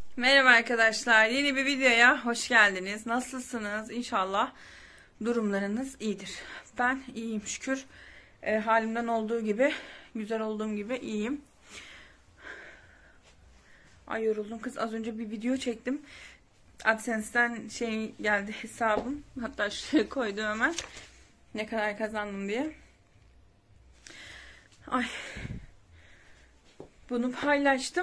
Merhaba arkadaşlar. Yeni bir videoya hoş geldiniz. Nasılsınız? İnşallah durumlarınız iyidir. Ben iyiyim şükür. Halimden olduğu gibi, güzel olduğum gibi iyiyim. Ay yoruldum kız. Az önce bir video çektim. AdSense'den şey geldi hesabım. Hatta şuraya koydum hemen. Ne kadar kazandım diye. Ay. Bunu paylaştım.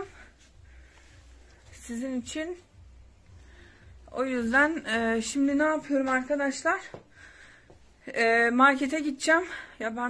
Sizin için. O yüzden şimdi ne yapıyorum arkadaşlar? Markete gideceğim. Ya ben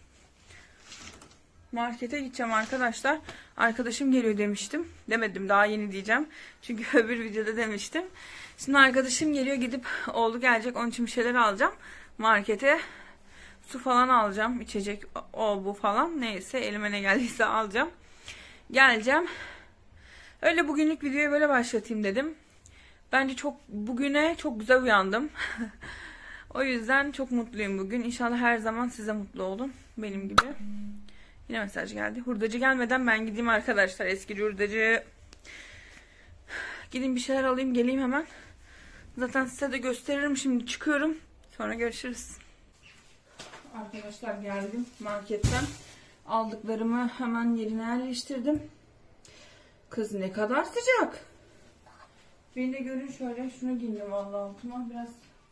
markete gideceğim arkadaşlar. Arkadaşım geliyor demiştim. Demedim, daha yeni diyeceğim. Çünkü öbür videoda demiştim. Şimdi arkadaşım geliyor, gidip oğlu gelecek. Onun için bir şeyler alacağım. Markete su falan alacağım. İçecek o bu falan. Neyse elime ne geldiyse alacağım. Geleceğim. Öyle bugünlük videoyu böyle başlatayım dedim. Bence bugüne çok güzel uyandım. O yüzden çok mutluyum bugün. İnşallah her zaman size mutlu olun. Benim gibi. Yine mesaj geldi. Hurdacı gelmeden ben gideyim arkadaşlar. Eski hurdacı. Gideyim bir şeyler alayım, geleyim hemen. Zaten size de gösteririm. Şimdi çıkıyorum. Sonra görüşürüz. Arkadaşlar geldim marketten. Aldıklarımı hemen yerine yerleştirdim. Kız ne kadar sıcak. Beni de görün şöyle. Şunu giydim vallahi altıma. Biraz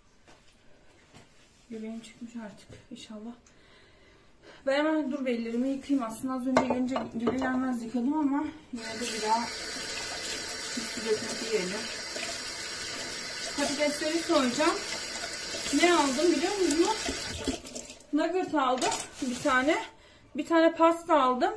göbeğim çıkmış artık inşallah. Ben hemen dur ellerimi yıkayayım. Aslında az önce gelir gelmez yıkadım ama yine de bir daha bisikletimi yiyelim. Patatesleri soyacağım. Ne aldım biliyor musunuz? Nugget aldım bir tane. Bir tane pasta aldım.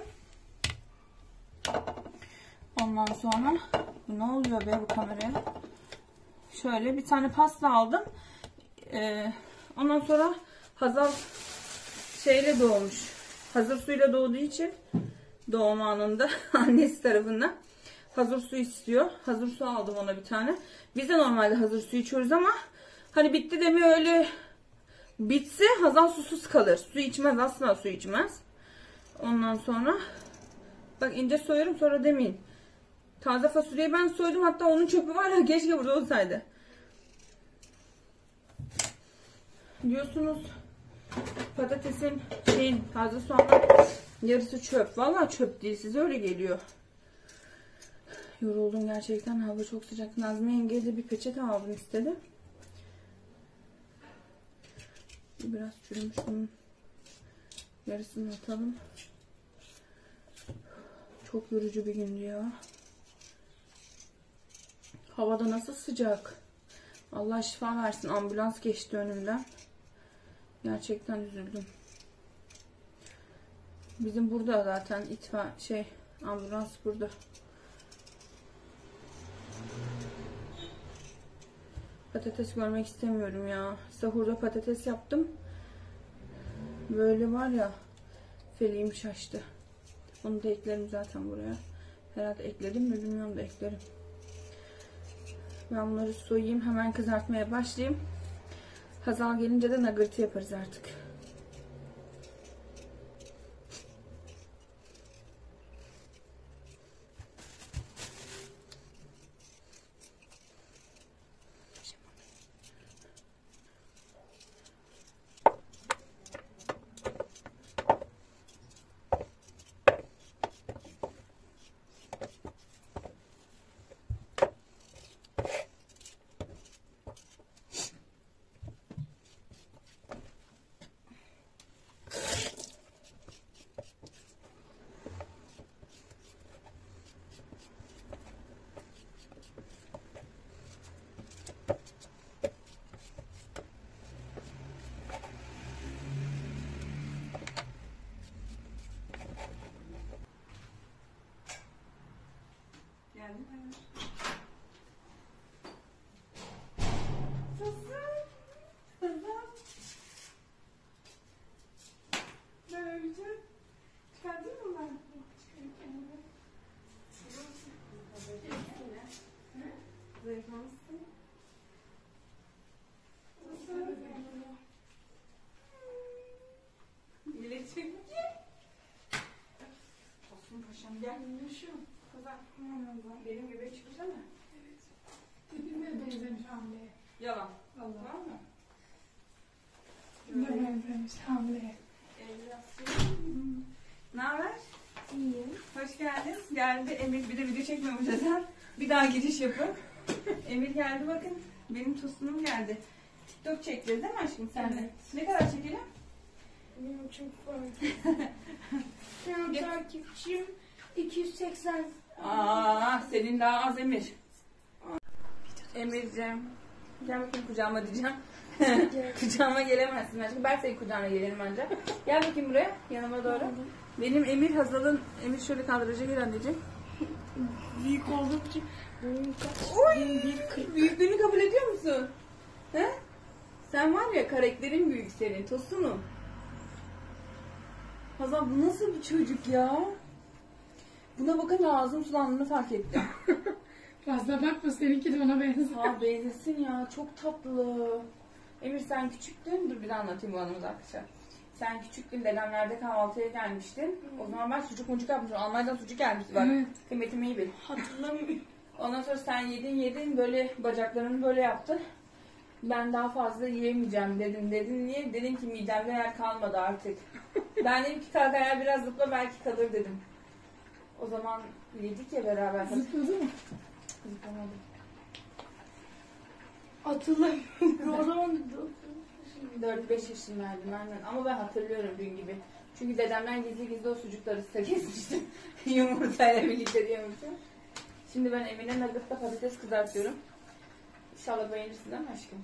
Ondan sonra ne oluyor be bu kameraya? Şöyle bir tane pasta aldım. Ondan sonra Hazal şeyle doğmuş. Hazır suyla doğduğu için doğum anında annesi tarafından hazır su istiyor. Hazır su aldım ona bir tane. Biz de normalde hazır su içiyoruz ama hani bitti demiyor, öyle bitse Hazal susuz kalır. Su içmez, asla su içmez. Ondan sonra bak ince soyuyorum sonra demeyin. Taze fasulyeyi ben soydum, hatta onun çöpü var ya, keşke burada olsaydı. Diyorsunuz patatesin taze soğanın yarısı çöp. Vallahi çöp değil, size öyle geliyor. Yoruldum gerçekten, hava çok sıcak. Nazmi yengeye de bir peçete aldım istedi. Biraz çürümüş, bunun yarısını atalım. Çok yorucu bir gündü ya. Havada nasıl sıcak. Allah şifa versin. Ambulans geçti önümden. Gerçekten üzüldüm. Bizim burada zaten ambulans burada. Patates görmek istemiyorum ya. Sahurda patates yaptım. Böyle var ya, feleğim şaştı. Onu da eklerim zaten buraya. Herhalde ekledim mi bilmiyorum da eklerim. Ben bunları soyayım, hemen kızartmaya başlayayım. Hazal gelince de nugget yaparız artık. Tosun paşam gel. Benim göbeğe çıkacak mı? benzemiş hamleye. Yalan. Allah. Tamam mı? Ne benzemiş hamleye. Ne haber? İyiyim. Hoş geldin. Geldi Emir, bir de video çekmemiş zaten. Bir daha giriş yapın. Emir geldi, bakın. Benim tostunum geldi. TikTok çekeceğiz değil mi aşkım senle? Evet. Ne kadar çekelim? Benim çok fazla. Şu an takipçim 280. Aa, senin daha az Emir. Emir'cim. Gel bakayım kucağıma diyeceğim. Kucağıma gelemezsin aşkım. Ben senin kucağına gelirim ancak. Gel bakayım buraya, yanıma doğru. Benim Emir Hazal'ın, Emir şöyle kadraja gir anneciğim. Büyük oldukça boyum kaç? Oy! 1.40. Büyüklüğünü kabul ediyor musun? He? Sen var ya, karakterin büyük senin, tosunum. Hazal, bu nasıl bir çocuk ya? Buna bakınca ağzım sulandığını fark ettim. Fazla bakma, seninki de ona benziyor. Ha, benzesin ya, çok tatlı. Emir sen küçüktün, dur bir daha anlatayım bu anımızı arkadaşlar. Sen küçüktün, dedemlerde kahvaltıya gelmiştin. O zaman ben sucuk mucuk yapmıştım. Almanya'dan sucuk gelmişti bak. Evet. Kıymetimi iyi bil. Hatırlamıyorum. Ondan sonra sen yedin böyle bacaklarını böyle yaptın. Ben daha fazla yiyemeyeceğim dedim. Dedin niye? Dedim ki midemde yer kalmadı artık. Ben dedim ki kalk ayağa biraz zıpla belki kalır dedim. O zaman yedik ya beraber. Zıpladı mı? Zıplamadım. Hatırlamıyorum. O zaman 4-5 yaşındaydım aynen. Ama ben hatırlıyorum dün gibi. Çünkü dedemden gizli gizli o sucukları size kesmiştim. Yumurtayla birlikte diyormuşum. Şimdi ben Emine nugget'ta patates kızartıyorum. İnşallah beğenirsin değil mi aşkım?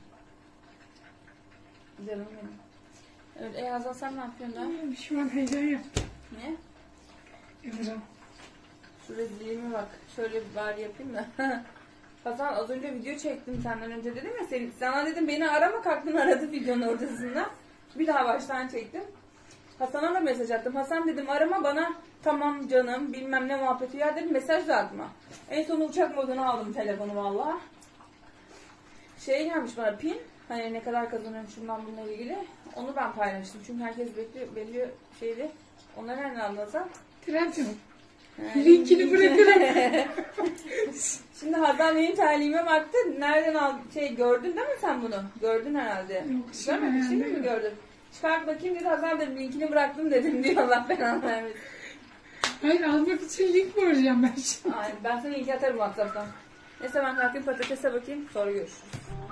Canım benim. Evet, Hazal sen ne yapıyorsun da? şu an heyecan yaptım. Niye? Emre. Şu rezilliğime bak. Şöyle bir bari yapayım da. Hasan az önce video çektim senden önce dedim ya. Sana dedim beni arama, kalktın aradı videonun ortasında. Bir daha baştan çektim. Hasan'a da mesaj attım. Hasan dedim arama bana, tamam canım bilmem ne muhabbeti ya dedim, mesaj da atma. En son uçak modunu aldım telefonu valla. Şey gelmiş bana pin. Hani ne kadar kazanıyorum şundan bununla ilgili. Onu ben paylaştım. Çünkü herkes bekliyor şeydi. Onları nereden aldın Hasan? Trendyol. Linkini bırakırım. Şimdi Hazal benim terliğime baktı. Nereden aldın? Gördün değil mi sen bunu? Gördün herhalde. Yok, Görmedin, şimdi mi gördün? Çıkart bakayım dedi. Hazal dedim linkini bıraktım dedim diyor. Allah belanı vermesin. Hayır, almak için link mi arayacağım ben şimdi? Ay, ben sana linki atarım WhatsApp'tan. Neyse ben kalkayım patatese bakayım. Sonra görüşürüz.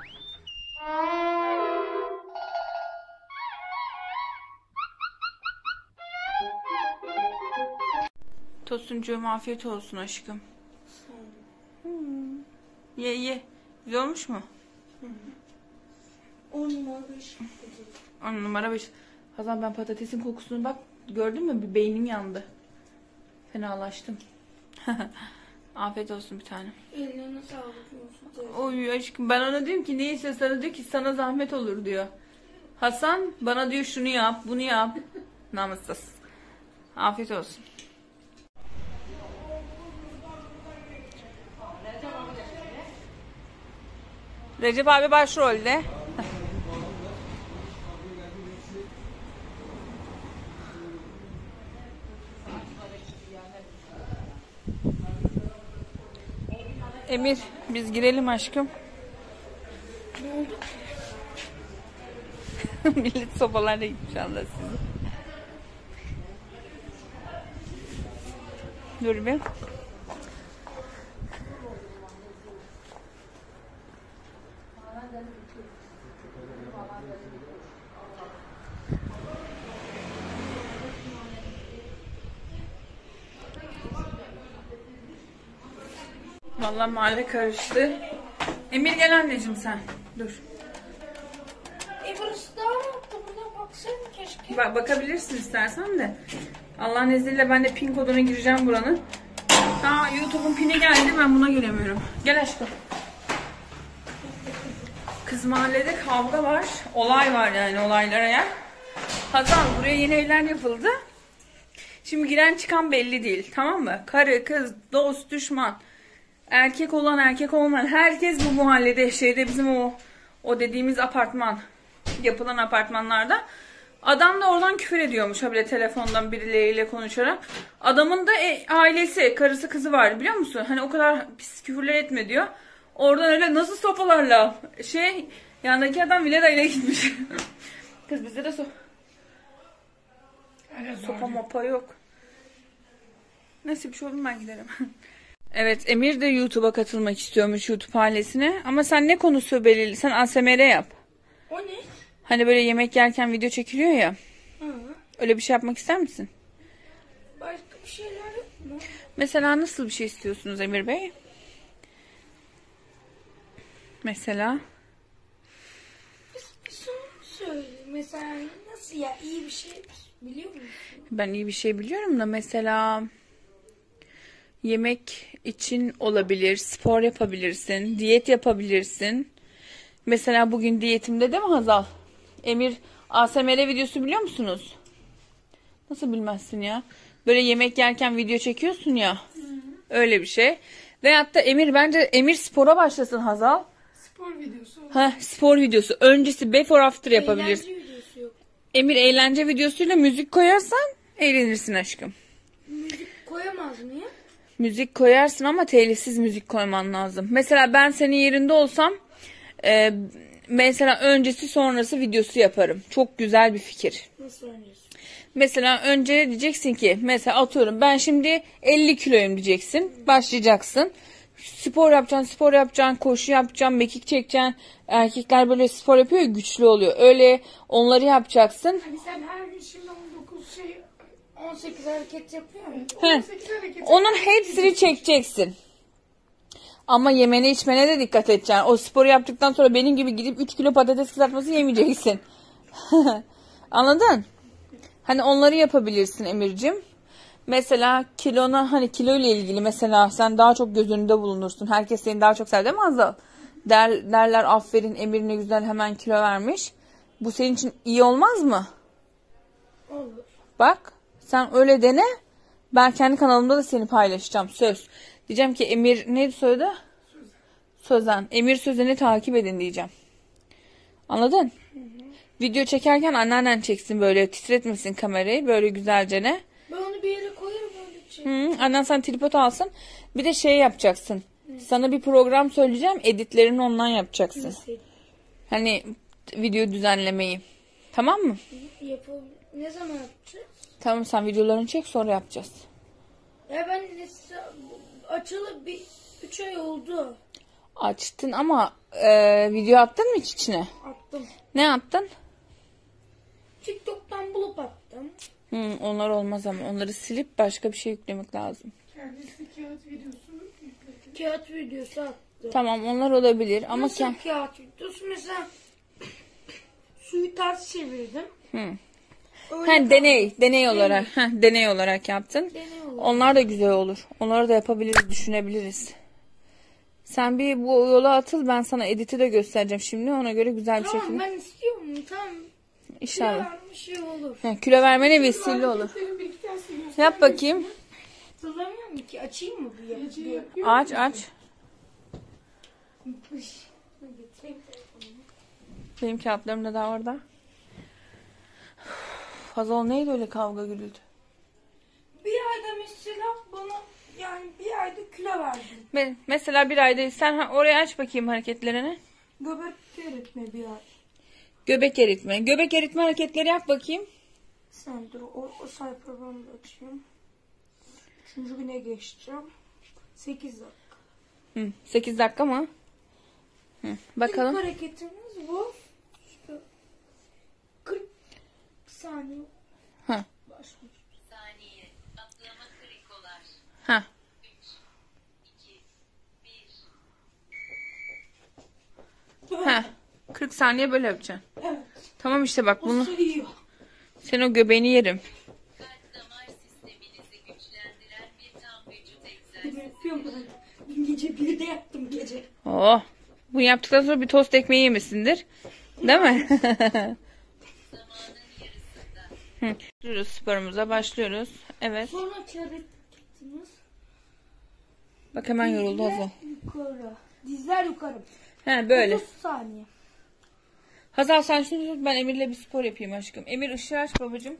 Tosuncuğum afiyet olsun aşkım. Ye. Güzel olmuş mu? 10 numara 5. 10 numara 5. Hazal ben patatesin kokusunu bak gördün mü? Bir beynim yandı. Fenalaştım. Afiyet olsun bir tane. Ellerine sağlık olsun. Oy aşkım ben ona diyorum ki neyse, sana diyor ki sana zahmet olur diyor. Hasan bana diyor şunu yap bunu yap. Namussuz. Afiyet olsun. Recep abi başrolde. Emir biz girelim aşkım. Ne oldu? Millet sobalarla gitmiş Allah sizi. Dur bir. Vallahi mahalle karıştı. Emir gel anneciğim sen. Dur. Burası daha rahattı. Buna baksana keşke. Bakabilirsin istersen de. Allah'ın izniyle ben de pin koduna gireceğim buranın. YouTube'un pini geldi, ben buna giremiyorum. Gel aşkım. Kız mahallede kavga var. Olay var yani, olaylara yer. Hazal buraya yeni evler yapıldı. Şimdi giren çıkan belli değil, tamam mı? Karı, kız, dost, düşman. Erkek olan, erkek olmayan. Herkes bu mahallede, bizim o dediğimiz apartman. Yapılan apartmanlarda. Adam da oradan küfür ediyormuş habire telefondan birileriyle konuşarak. Adamın da ailesi, karısı, kızı var biliyor musun? Hani o kadar pis küfürler etme diyor. Oradan öyle nasıl sopalarla. Yandaki adam Vileda ile gitmiş. Kız bizde de sopa mopa yok. Neyse bir şey olur ben giderim. Evet, Emir de YouTube'a katılmak istiyormuş, YouTube ailesine. Ama sen ne konusu belirli? Sen ASMR yap. O ne? Hani böyle yemek yerken video çekiliyor ya. Hı. Öyle bir şey yapmak ister misin? Başka bir şeyler yok mu? Mesela nasıl bir şey istiyorsunuz Emir Bey? Mesela? Bir soru söyle. Mesela nasıl ya? İyi bir şey biliyor musun? Ben iyi bir şey biliyorum da mesela yemek için olabilir, spor yapabilirsin, diyet yapabilirsin. Mesela bugün diyetimde değil mi Hazal? Emir ASMR videosu biliyor musunuz? Nasıl bilmezsin ya? Böyle yemek yerken video çekiyorsun ya. Öyle bir şey. Veyahut da Emir spora başlasın Hazal. Spor videosu. Spor videosu. Öncesi before after yapabilirsin. Eğlence videosu yok. Emir eğlence videosuyla müzik koyarsan eğlenirsin aşkım. Müzik koyamaz mıyım? Müzik koyarsın ama telifsiz müzik koyman lazım. Mesela ben senin yerinde olsam mesela öncesi sonrası videosu yaparım. Çok güzel bir fikir. Nasıl öncesi? Mesela önce diyeceksin ki mesela atıyorum ben şimdi 50 kiloyum diyeceksin. Başlayacaksın. Spor yapacaksın, koşu yapacaksın, mekik çekeceksin. Erkekler böyle spor yapıyor ya, güçlü oluyor. Öyle onları yapacaksın. Hani sen her gün şimdi 18 hareket yapıyor mu? 18 hareket. Onun hepsini çekeceksin. Ama yemene içmene de dikkat edeceksin. O sporu yaptıktan sonra benim gibi gidip 3 kilo patates kızartması yemeyeceksin. Anladın? Hani onları yapabilirsin Emir'cim. Mesela hani kilo ile ilgili mesela sen daha çok göz önünde bulunursun. Herkes seni daha çok sever değil mi Azal? Derler aferin Emir ne güzel hemen kilo vermiş. Bu senin için iyi olmaz mı? Olur. Bak sen öyle dene. Ben kendi kanalımda da seni paylaşacağım. Söz. Diyeceğim ki Emir neydi söyledi? Sözen. Emir Sözen'i takip edin diyeceğim. Anladın? Hı. Video çekerken anneannen çeksin böyle titretmesin kamerayı böyle güzelce ne? Ben onu bir yere koyarım öyle şey. Annen sen tripod alsın. Bir de şey yapacaksın. Sana bir program söyleyeceğim. Editlerini ondan yapacaksın. Nasıl? Hani video düzenlemeyi. Tamam mı? Ne zaman yapacağız? Tamam sen videolarını çek sonra yapacağız. Ya ben açılı 3 ay oldu. Açtın ama video attın mı hiç içine? Attım. Ne attın? TikTok'tan bulup attım. Onlar olmaz ama onları silip başka bir şey yüklemek lazım. Kendisi kağıt videosu yükledi. Kağıt videosu attı. Tamam onlar olabilir ama Nasıl kağıt videosu? Mesela suyu ters çevirdim. Deney olarak. Deney olarak yaptın. Deney olarak. Onlar da güzel olur. Onları da yapabiliriz, düşünebiliriz. Sen bir bu yola atıl ben sana editi de göstereceğim şimdi ona göre güzel bir Tamam şekilde. ben istiyorum. Tamam. İnşallah. Bir şey olur. Kilo vermene vesile olur. Bir iki tanesini Yap bakayım. Hatırlamıyorum ki. Açayım mı bir yer? Aç. Getireyim telefonumu. Benim kağıtlarım da daha orada. Hazal neydi öyle kavga gürültü? Bir ayda mesela bana bir ayda kilo verdim. Mesela bir ayda sen oraya aç bakayım hareketlerini. Göbek eritme bir ay. Göbek eritme. Göbek eritme hareketleri yap bakayım. Sen dur o sayfayı ben de açayım. 3. güne geçeceğim. 8 dakika. 8 dakika mı? Bakalım. İlk hareketimiz bu. İşte 40 saniye. Başlıyor. Saniye. Atlama krikolar. 3, 2, 1. 40 saniye böyle yapacaksın. Evet. Tamam işte bak bunu. Sayıyor. Sen o göbeğini yerim. Kalp damar sisteminizi güçlendiren bir tam vücut egzersizi. Yapıyorum ben. Dün gece 1'de yaptım gece. Oh. Bunu yaptıktan sonra bir tost ekmeği yemişsindir. Değil mi? Zamanın yarısında. Başlıyoruz sporumuza başlıyoruz. Evet. Sonra hareketimiz. Bak hemen yoruldu Hazal. Yukarı. Dizler yukarı. Böyle. 30 saniye. Hazal sen şunu tut ben Emir'le bir spor yapayım aşkım. Emir ışığı aç babacığım.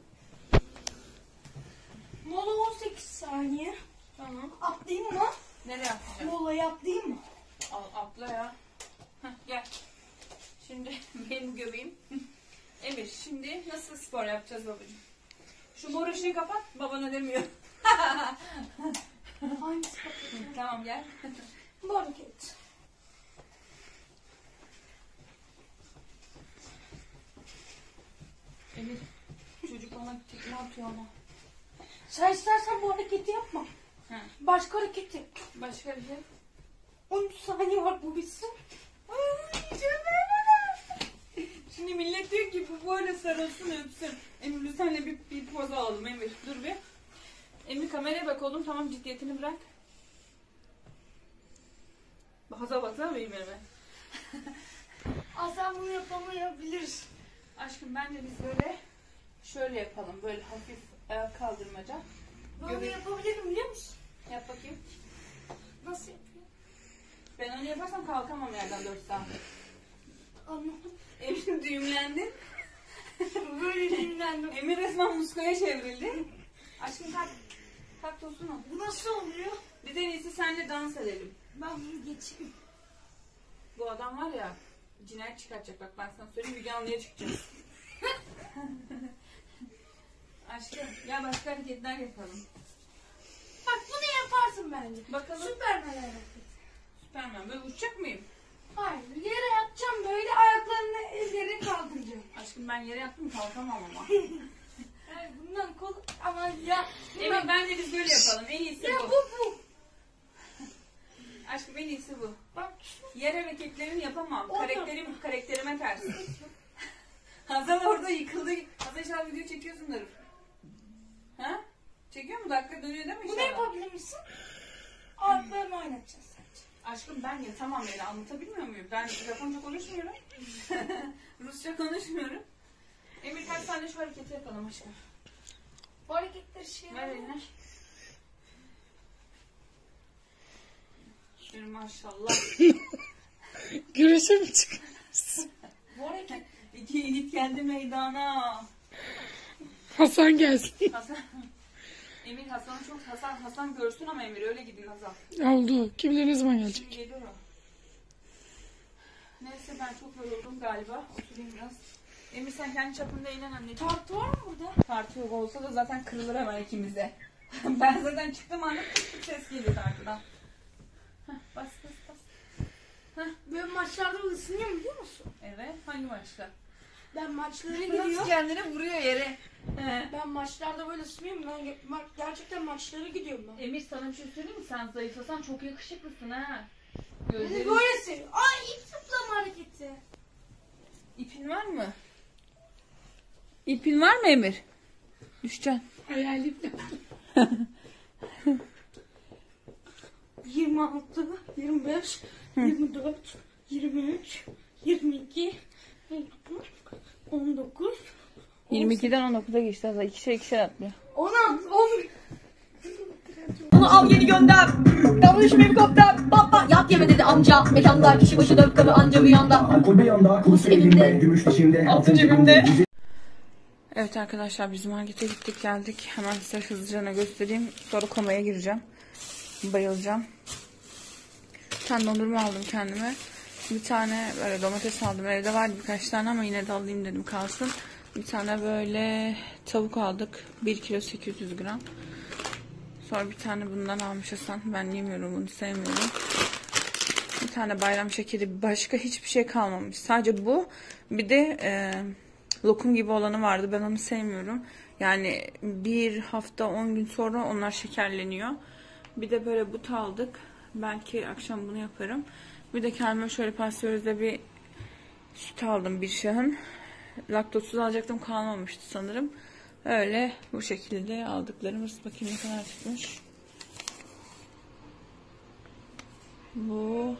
Mola 18 saniye. Tamam. Atlayayım mı? Nereye atlayacağım? Molayı atlayayım mı? Atla şimdi benim göbeğim. Emir şimdi nasıl spor yapacağız babacığım? Şu boru ışığı kapat, baban ödemiyor. Hangisi kapatıyor? Tamam gel. Bu hareket. Emir çocuk bana tekme atıyor ama. Sen istersen bu hareketi yapma. He. Başka hareket yap. Başka bir şey. 13 saniye var bu bitsin. Şimdi millet diyor ki bu böyle sarılsın öpsün. Emir senle bir poz alalım Emir. Dur bir. Emir kameraya bak oğlum, tamam ciddiyetini bırak. Baza baksana benim elime. Sen bunu yapamayabilirsin. Aşkım bence biz böyle şöyle yapalım. Böyle hafif ayak kaldırmaca. Böyle Göbek- yapabilirim biliyor musun? Yap bakayım. Nasıl yapıyor? Ben onu yaparsam kalkamam yerden 4 saat. Anladım. Emir düğümlendi. Böyle dinlendim. Emir resmen muskaya çevrildi. Aşkım kalk. Kalk tosun ol. Bu nasıl oluyor? Biz en iyisi seninle dans edelim. Ben bunu geçeyim. Bu adam var ya, cinayet çıkartacak. Bak ben sana söyleyeyim, Müge Anlı'ya çıkacağız. Aşkım gel başka hareketler yapalım. Bak bunu yaparsın bence. Bakalım. Süpermen hareketi. Süpermen böyle uçacak mıyım? Hayır, yere yatacağım böyle ayaklarını ellerini kaldıracağım. Aşkım ben yere yattım kalkamam ama. Yani bundan kol ama ya. Evet bence biz böyle yapalım. En iyisi Ya bu. bu. Aşkım en iyisi bu. Bak Yer hareketlerini yapamam. Otur. Karakterime ters. Hazal orada yıkıldı. Hazal inşallah video çekiyorsundur. Ha? Çekiyor mu? Dakika dönüyor değil mi bunu inşallah? yapabilir misin? Ayaklarını oynatacağız sadece. Aşkım ben yatamam yani, anlatabilmiyor muyum? Ben Japonca konuşmuyorum. Rusça konuşmuyorum. Emir kaç tane şu hareketi yapalım aşkım. Bu hareketleri şey Ver eline. Şöyle maşallah. Güreşe mi çıkarsın? Bu hareket İki yiğit geldi meydana. Hasan gelsin. Hasan. Emir Hasan'ı çok Hasan görsün ama Emir öyle gidin Hasan. Oldu. Kim bilir ne zaman gelecek? Şimdi geliyor o. Neyse ben çok yoruldum galiba. Oturayım biraz. Emir sen kendi çapında inen anneciğim. tartı var mı burada? Tartı yok olsa da zaten kırılır hemen ikimize. Ben zaten çıktım anda tık ses geliyor tartıdan. Heh, bas bas bas. Böyle maçlarda ısınıyorum biliyor musun? Evet, hangi maçta? Ben maçlara Nasıl gidiyorum. kendini vuruyor yere. He. Ben maçlarda böyle ısınıyorum. Ben gerçekten maçlara gidiyorum ben. Emir sana bir şey söyleyeyim mi? Sen zayıflasan çok yakışıklısın ha. Beni Gözlerin... böyle seviyor. Ay ip zıplama hareketi. İpin var mı? İpin var mı Emir? Düşeceksin. Hayalim. 26, 25, 24, 23, 22, 19, 22'den 19'a geçti. Azal ikişer atlıyor. 16, 11. Onu al yeni gönder. Davranış helikopter. Baba yap yeme dedi amca. Mekanda kişi başı 4 kabı anca bir yanda. Alkol bir yanda, kurusu elimde, gümüş dişimde, altın cebimde. Evet arkadaşlar biz markete gittik geldik. Hemen size hızlıca göstereyim. Sonra komaya gireceğim. Bayılacağım. Bir tane dondurma aldım kendime. Bir tane böyle domates aldım. Evde vardı birkaç tane ama yine de alayım dedim kalsın. Bir tane böyle tavuk aldık. 1 kilo 800 gram. Sonra bir tane bundan almış Hasan. Ben yemiyorum bunu, sevmiyorum. Bir tane bayram şekeri, başka hiçbir şey kalmamış. Sadece bu. Bir de lokum gibi olanı vardı. Ben onu sevmiyorum. Yani bir hafta 10 gün sonra onlar şekerleniyor. Bir de böyle but aldık. Belki akşam bunu yaparım. Bir de kendime şöyle pastörize bir süt aldım bir şahın. Laktozsuz alacaktım, kalmamıştı sanırım. Öyle bu şekilde aldıklarımız. Bakayım ne kadar tutmuş. Bu.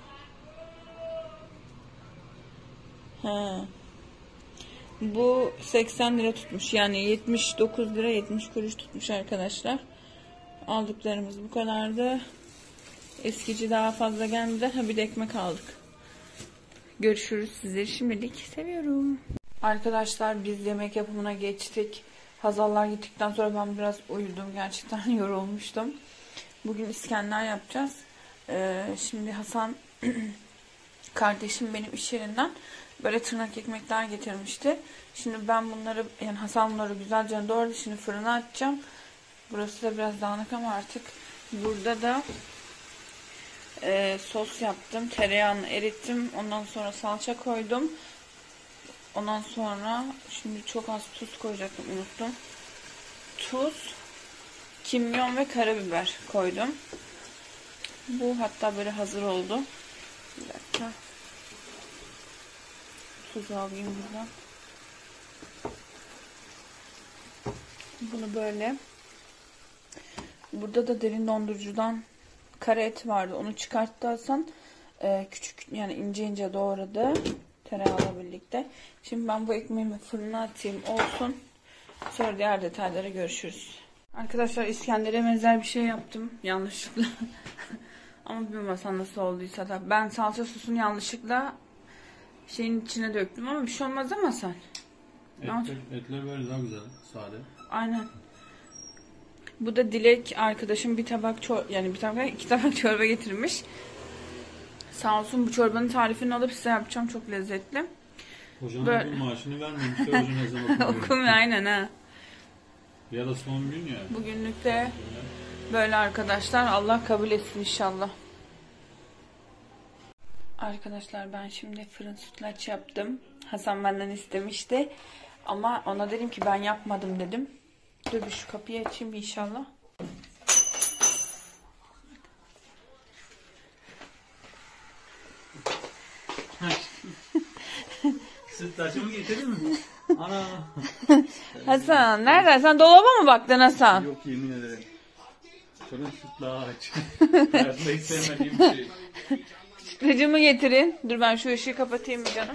Bu 80 lira tutmuş. Yani 79 lira 70 kuruş tutmuş arkadaşlar. Aldıklarımız bu kadardı. Eskici daha fazla gelmedi. Ha bir de ekmek aldık. Görüşürüz. Sizleri şimdilik seviyorum. Arkadaşlar biz yemek yapımına geçtik. Hazallar gittikten sonra ben biraz uyudum. Gerçekten yorulmuştum. Bugün İskender yapacağız. Şimdi Hasan kardeşim benim iş yerinden Böyle tırnak ekmekler getirmişti. Şimdi ben bunları, yani Hasan bunları güzelce doğradı. Şimdi fırına atacağım. Burası da biraz dağınık ama artık. Burada da sos yaptım. Tereyağını erittim. Ondan sonra salça koydum. Ondan sonra şimdi çok az tuz koyacaktım, unuttum. Tuz, kimyon ve karabiber koydum. Bu hatta böyle hazır oldu. Bir dakika. Tuz alayım buradan. Bunu böyle. Burada da derin dondurucudan kare et vardı. Onu çıkarttı Hasan. Küçük, yani ince ince doğradı. Tereyağıyla birlikte. Şimdi ben bu ekmeğimi fırına atayım, olsun. Sonra diğer detaylara görüşürüz. Arkadaşlar İskender'e benzer bir şey yaptım. Yanlışlıkla. Ama bilmiyorum Hasan nasıl olduysa da. Ben salça sosunu yanlışlıkla şeyin içine döktüm ama bir şey olmaz ama sen. Etler böyle daha güzel, sade. Aynen. Bu da Dilek arkadaşım bir tabak iki tabak çorba getirmiş. Sağ olsun, bu çorbanın tarifini alıp size yapacağım. Çok lezzetli. Hocanın Böyle... bu maaşını vermemişler. Hoca ne zaman okumuyor. Okumuyor aynen ha. Ya da son gün ya. Bugünlük de böyle arkadaşlar. Allah kabul etsin inşallah. Arkadaşlar ben şimdi fırın sütlaç yaptım. Hasan benden istemişti. Ama ona dedim ki ben yapmadım dedim. Dur bir şu kapıyı açayım inşallah. Sütlaçımı getirdin mi? Ana. Hasan nereden? Sen dolaba mı baktın Hasan? Yok yemin ederim. Fırın sütlaç. Hayatımda hiç sevmediğim bir şey. Sütlacımı getirin. Dur ben şu ışığı kapatayım mı canım?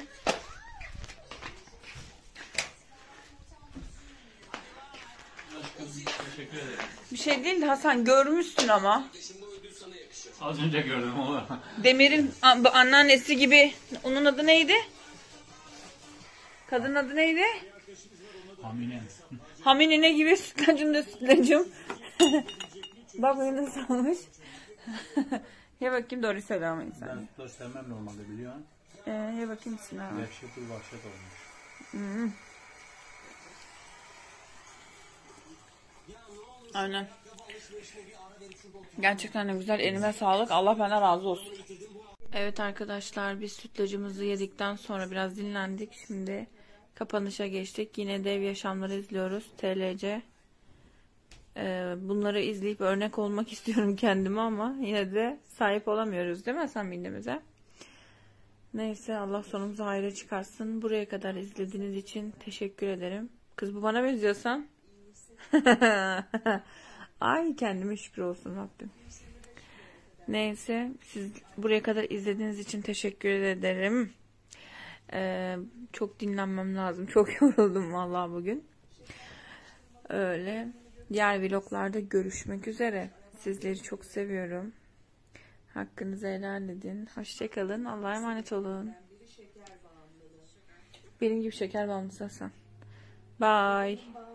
Teşekkür ederim. Bir şey değil de Hasan, görmüşsün ama. Az önce gördüm ama. Demir'in anneannesi gibi. Onun adı neydi? Kadının adı neydi? Hamine. Hamine gibi sütlacım da sütlacım. Bak beni nasıl olmuş. Ye bakayım, doğru söyle ama insan. Ben sütlaç sevmem normalde, biliyorsun. Ye bakayım Sinan. Vahşet olmuş. Aynen. Gerçekten de güzel. Elime sağlık. Allah benden razı olsun. Evet arkadaşlar, biz sütlacımızı yedikten sonra biraz dinlendik. Şimdi kapanışa geçtik. Yine dev yaşamları izliyoruz. TLC. Bunları izleyip örnek olmak istiyorum kendime ama yine de sahip olamıyoruz değil mi sen bildiğimize? Neyse, Allah sonumuzu hayra çıkarsın. Buraya kadar izlediğiniz için teşekkür ederim. Kız bu bana benziyorsan. Ay kendime şükür olsun Rabbim. Neyse, siz buraya kadar izlediğiniz için teşekkür ederim. Çok dinlenmem lazım. Çok yoruldum vallahi bugün. Öyle. Diğer vloglarda görüşmek üzere. Sizleri çok seviyorum. Hakkınızı helal edin. Hoşçakalın. Allah'a emanet olun. Benim gibi şeker bağımlısı Hasan. Bye.